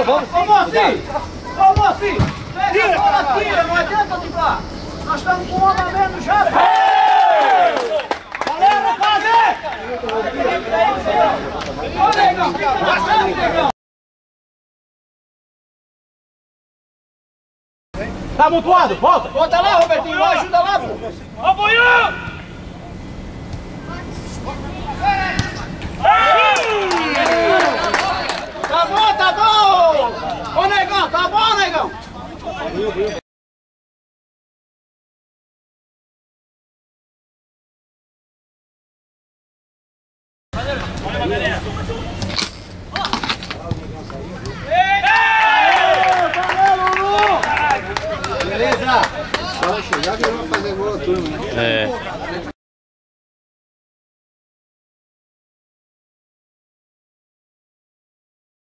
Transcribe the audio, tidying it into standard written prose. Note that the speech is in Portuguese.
vamos. Ô mocinho! Ô mocinho! Pega a bola, tira, não adianta driblar! Nós estamos com um homem a menos já! Galera, fazer! Ô negão, fica na frente, negão! Tá amontoado, volta! Volta lá, Robertinho, vai, ajuda lá, pô! Ó, Boiô! Tá bom, tá bom! Ô negão, tá bom, negão? Beleza? Só chegar que eu vou fazer gol a turma, né? É.